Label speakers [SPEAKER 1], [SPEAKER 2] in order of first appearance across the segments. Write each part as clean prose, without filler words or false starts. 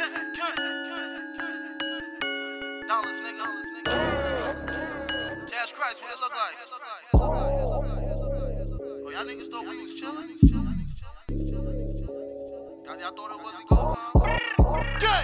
[SPEAKER 1] Dollaz, nigga. Cash Christ, what it look like? Oh, y'all niggas thought we was chillin'? Y'all thought it wasn't go time?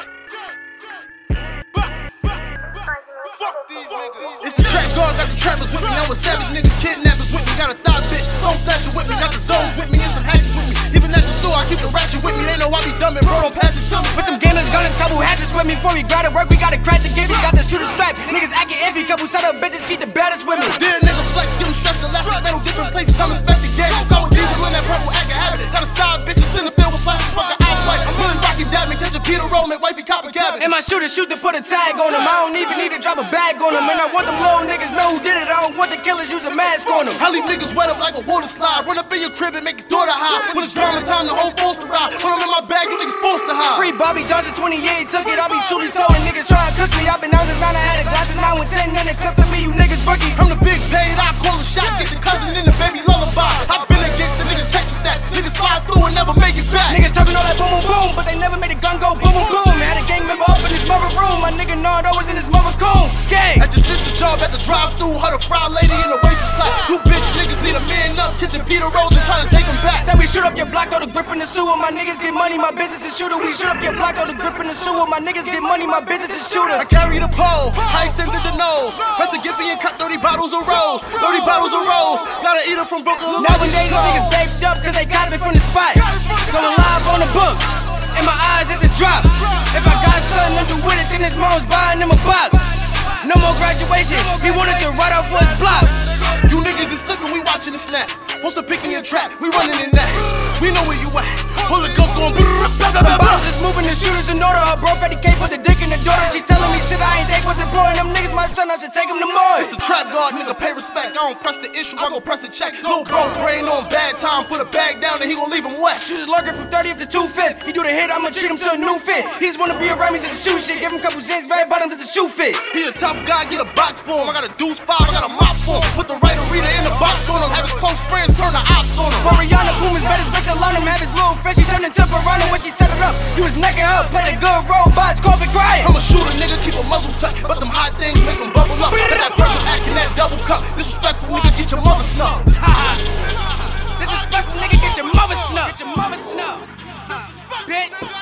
[SPEAKER 1] Fuck these niggas. It's the trap guard, got the trappers with me. Now with savage niggas, kidnappers with me. Got a thigh bitch, zone snatcher with me. Got the zones with me and some hatchets with me. Even at the store, I keep the ratchet with me. They know I be dumb and bro, don't pass it to me.
[SPEAKER 2] With some gamers, gunners, couple hatchets with me. Before we grab to work, we got a crack to give you. Got the shooter strap, niggas acting iffy. Couple set up bitches, keep the baddest with me.
[SPEAKER 1] Dear nigga flex, give them stress, elastic metal, different places. I'm inspecting gas. Sour diesel in that purple acting habit. Got a side bitches in the field with plastic smoking ice white. I'm willing Rocky dabbing, catch a Peter roll, make wifey copper cabin.
[SPEAKER 2] And my shooter shoot to put a tag on them. I don't even need to drop a bag on them. And I want them little niggas know who did it. I don't want the killers use a mask on them.
[SPEAKER 1] I leave niggas wet up like a water slide. Run up in your crib and make his daughter high. When it's drama time, the whole forced to ride. When I'm in my bag, you niggas forced to hide.
[SPEAKER 2] Free Bobby Johnson, 28 took it. I be tootie toeing. Niggas try to cook me. I been out since 9, I had a glasses. Now when 10, then they clipping me. You niggas rookies.
[SPEAKER 1] I'm the big paid, I call a shot. Get the cousin in the baby lullaby. I been against the nigga, check the stats. Niggas slide through and never make it back.
[SPEAKER 2] Niggas talking all that boom boom boom, but they never made a gun go boom boom boom. Had a gang member up in his mother room. My nigga Nardo was in his mother coon. Gang.
[SPEAKER 1] At your sister job at the drive-thru, her the fry lady in the waitress flat. You bitch niggas need a man up, kitchen Peter Rose and try to take him back.
[SPEAKER 2] Said we shoot up your block, throw the grip in the sewer. My niggas get money, my business is shooter. We shoot up your block, throw the grip in the sewer. My niggas get money, my business is shooter.
[SPEAKER 1] I carry the pole, I extended the nose. Press a Giffy and cut 30 bottles of rose. 30 bottles of rose. Gotta eat it from Brooklyn.
[SPEAKER 2] Nowadays, niggas baked up cause they got me from the spot. Going live on the book. In my eyes, it's a drop. If I got something to do with it, then his mom's buying him a box. No more graduation, he wanted to write off for his blocks.
[SPEAKER 1] You niggas is slipping, we watching the snap. What's a pick in your trap? We running in that. We know where you at. Pull the ghost going
[SPEAKER 2] bottles is moving the shooters in order. Her bro Freddy can't put the dick in the door. She telling me shit I ain't think was important. Them niggas my son, I should take him to more.
[SPEAKER 1] It's the trap guard, nigga, pay respect. I don't press the issue, I go press a check. Little bro's brain on bad time, put a bag down and he gon' leave him wet.
[SPEAKER 2] She was lurking from 30th to 25th. He do the hit, I'ma treat him to a new fit. He just wanna be around me to the shoe shit. Give him a couple zigs, red bottoms to the shoe fit.
[SPEAKER 1] He a tough guy, get a box for him. I got a deuce 5, I got a mop for him. Put the right reader in the box on him. Have his close friends turn the ops on him.
[SPEAKER 2] For Rihanna, Puma's baddest bitch alone him. Have his little fish, he turned into Piranha when she set it up. He was necking up, played a good role, bots, COVID crying.
[SPEAKER 1] I'm a shooter, nigga, keep a muzzle tuck. But them hot things make them bubble up. Let that purple act in that double cup. Disrespectful nigga, get your mother snuffed.
[SPEAKER 2] Disrespectful nigga, get your mother snuffed. Get your mother snuffed. Bitch.